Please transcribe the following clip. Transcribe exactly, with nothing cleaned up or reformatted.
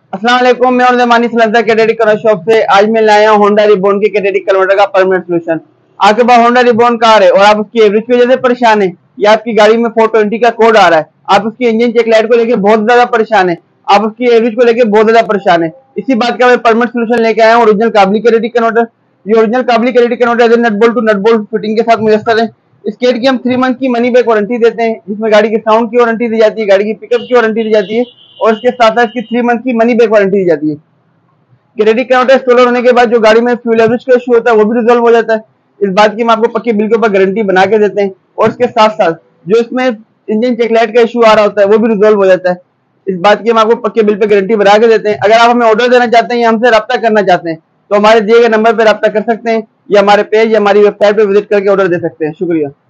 अस्सलाम वालेकुम, मैं और Zamani silencer category converter shop से आज मैं लाया हूं होंडा रिबॉन के कैटेगरी कन्वर्टर का परमानेंट सोल्यूशन। आपके पास होंडा रिबॉन कार है और आप उसकी एवरेज की वजह से परेशान है या आपकी गाड़ी में फोर ट्वेंटी का कोड आ रहा है, आप उसकी इंजन चेक लाइट को लेकर बहुत ज्यादा परेशान है, आप उसकी एवरेज को लेकर बहुत ज्यादा परेशान है। इसी बात का मैं परमानेंट सोल्यूशन लेके आया हूँ, ओरिजिनल काबली कैटेगरी कन्वर्टर। ये ओरिजिनल काबली category converter nut bolt to nut bolt fitting के साथ मुयसर है। इस केट की हम थ्री मंथ की मनी बैक वारंटी देते हैं, जिसमें गाड़ी की साउंड की वारंटी दी जाती है, गाड़ी की पिकअप की वारंटी दी जाती है और इसके साथ साथ इसकी थ्री मंथ की मनी बैक वारंटी दी जाती है। क्रेडिट काउंटर इंस्टॉलर होने के बाद जो गाड़ी में फ्यूल एवरेज का इशू होता है वो भी रिजॉल्व हो जाता है। इस बात की हम आपको पक्के बिल के ऊपर गारंटी बना के देते हैं और इसके साथ साथ जो इसमें इंजन चेक लाइट का इशू आ रहा होता है वो भी रिजॉल्व हो जाता है। इस बात की हम आपको पक्के बिल पे गारंटी बना के देते हैं। अगर आप हमें ऑर्डर देना चाहते हैं या हमसे रब्ता करना चाहते हैं तो हमारे दिए गए नंबर पर रब्ता कर सकते हैं या हमारे पेज या हमारी वेबसाइट पर विजिट करके ऑर्डर दे सकते हैं। शुक्रिया।